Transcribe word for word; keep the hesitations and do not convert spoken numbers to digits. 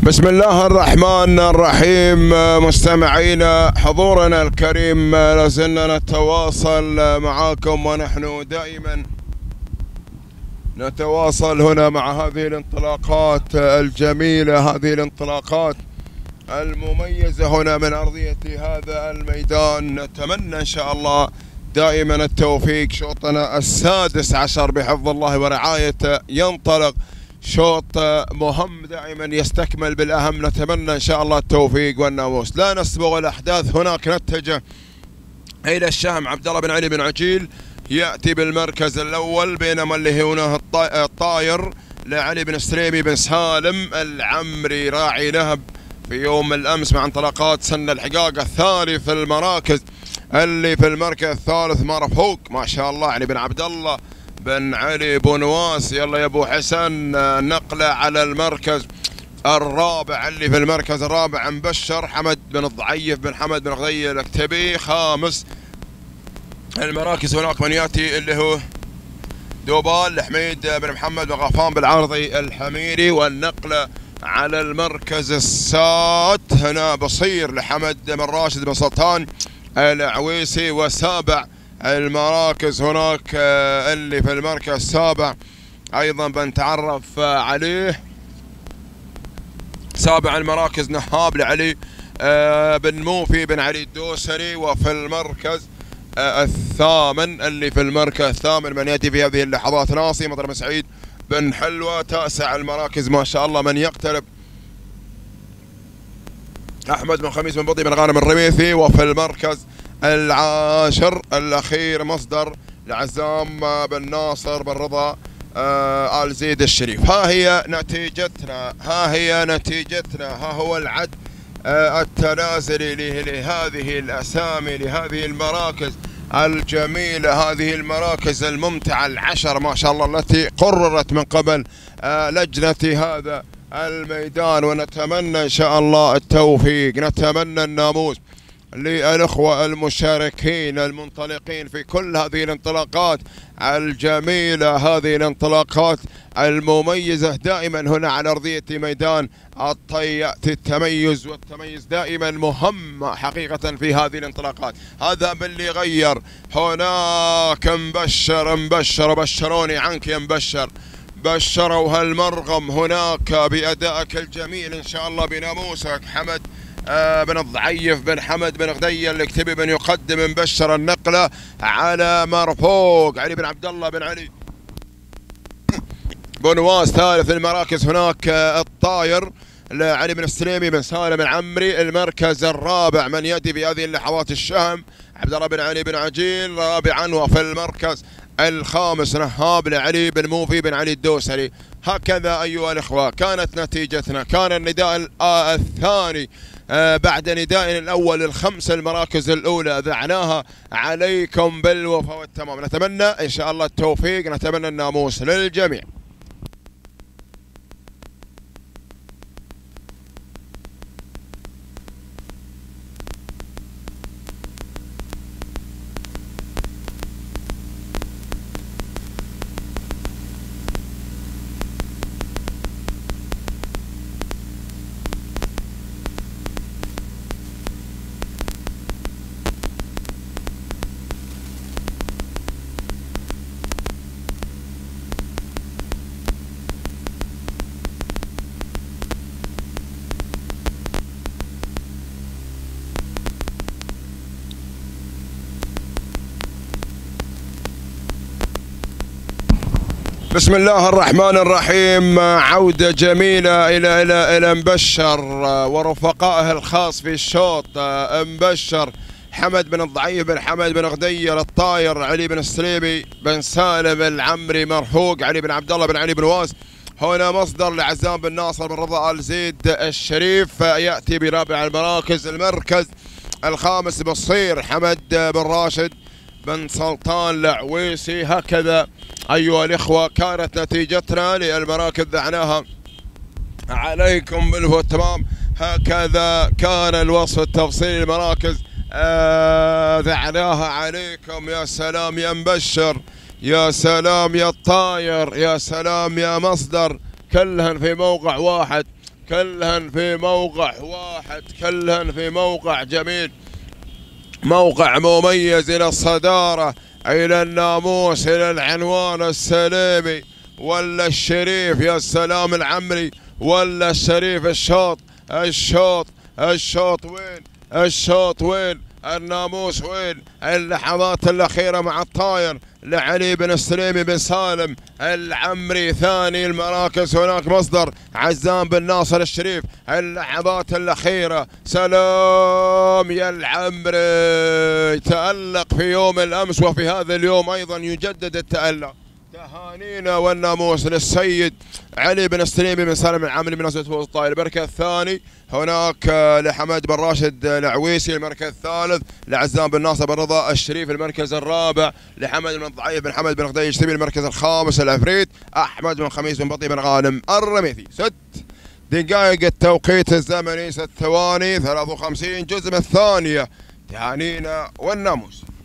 بسم الله الرحمن الرحيم. مستمعينا حضورنا الكريم، لازلنا نتواصل معاكم ونحن دائما نتواصل هنا مع هذه الانطلاقات الجميلة، هذه الانطلاقات المميزة هنا من أرضية هذا الميدان. نتمنى إن شاء الله دائما التوفيق. شوطنا السادس عشر بحفظ الله ورعايته ينطلق شوط مهم دائما يستكمل بالأهم. نتمنى إن شاء الله التوفيق والناموس. لا نسبق الأحداث. هناك نتجه إلى الشهم عبد الله بن علي بن عجيل يأتي بالمركز الأول، بينما اللي هنا الطاير لعلي بن سليمي بن سالم العمري راعي نهب في يوم الأمس مع انطلاقات سن الحقاق. الثاني في المراكز اللي في المركز الثالث مرفوق ما شاء الله علي بن عبد الله بن علي بن واس. يلا يا ابو حسن نقله على المركز الرابع. اللي في المركز الرابع مبشر حمد بن الضعيف بن حمد بن غذي الاكتبي. خامس المراكز هناك من ياتي اللي هو دوبال لحميد بن محمد بن غفان بالعارضي الحميري. والنقله على المركز السادس هنا بصير لحمد بن راشد بن سلطان العويسي. وسابع المراكز هناك اللي في المركز السابع ايضا بنتعرف عليه. سابع المراكز نهاب لعلي بن موفي بن علي الدوسري. وفي المركز الثامن اللي في المركز الثامن من ياتي في هذه اللحظات ناصي مطر بن سعيد بن حلوة. تاسع المراكز ما شاء الله من يقترب احمد بن خميس بن بطي بن غانم الرميثي. وفي المركز العاشر الاخير مصدر لعزام بن ناصر بن رضا آه آل زيد الشريف. ها هي نتيجتنا، ها هي نتيجتنا، ها هو العد آه التنازلي لهذه الاسامي، لهذه المراكز الجميلة، هذه المراكز الممتعة العشر ما شاء الله التي قررت من قبل آه لجنة هذا الميدان. ونتمنى ان شاء الله التوفيق، نتمنى الناموس للأخوة المشاركين المنطلقين في كل هذه الانطلاقات الجميلة، هذه الانطلاقات المميزة دائما هنا على أرضية ميدان الطي يأتي التميز، والتميز دائما مهم حقيقة في هذه الانطلاقات. هذا باللي غير هناك مبشر مبشر بشروني عنك يا مبشر، بشروا هالمرغم هناك بأدائك الجميل إن شاء الله بناموسك. حمد آه بن الضعيف بن حمد بن غدي الاكتبي بن يقدم مبشر النقله على مرفوق علي بن عبد الله بن علي بن واس. ثالث المراكز هناك آه الطاير لعلي بن السليمي بن سالم العمري. المركز الرابع من ياتي في هذه اللحظات الشهم عبد الله بن علي بن عجيل رابعا. وفي المركز الخامس نهاب لعلي بن موفي بن علي الدوسري. هكذا ايها الاخوه كانت نتيجتنا. كان النداء الثاني آه بعد ندائنا الاول الخمس المراكز الاولى ذعناها عليكم بالوفاء والتمام. نتمنى ان شاء الله التوفيق، نتمنى الناموس للجميع. بسم الله الرحمن الرحيم. عودة جميلة إلى إلى إلى مبشر ورفقائه الخاص في الشوط. مبشر حمد بن الضعيف بن حمد بن غدي الطاير علي بن السليمي بن سالم العمري مرفوق علي بن عبد الله بن علي بن واس. هنا مصدر لعزام بن ناصر بن رضا آل زيد الشريف يأتي برابع المراكز. المركز الخامس بصير حمد بن راشد بن سلطان العويسي. هكذا أيها الإخوة كانت نتيجتنا للمراكز ذعناها عليكم بالوفاء والتمام. هكذا كان الوصف التفصيلي للمراكز آه ذعناها عليكم. يا سلام يا مبشر، يا سلام يا الطاير، يا سلام يا مصدر، كلهن في موقع واحد، كلهن في موقع واحد، كلهن في موقع جميل، موقع مميز إلى الصدارة، إلى الناموس، إلى العنوان السليمي ولا الشريف. يا سلام العمري ولا الشريف. الشوط الشوط الشوط وين؟ الشوط وين؟ الناموس وين؟ اللحظات الأخيرة مع الطاير لعلي بن السليمي بن سالم العمري. ثاني المراكز هناك مصدر عزام بن ناصر الشريف. اللحظات الأخيرة. سلام يا العمري، تألق في يوم الأمس وفي هذا اليوم أيضا يجدد التألق. تهانينا والناموس للسيد علي بن السليمي بن سالم العامري من نزلة فوز الطائر. المركز الثاني هناك لحمد بن راشد العويسي. المركز الثالث لعزام بن ناصر بن رضا الشريف. المركز الرابع لحمد بن ضعيف بن حمد بن غدي الشتبي. المركز الخامس العفريت احمد بن خميس بن بطي بن غانم الرميثي. ست دقائق التوقيت الزمني، ست ثواني ثلاث وخمسين جزء من الثانية. تهانينا والناموس.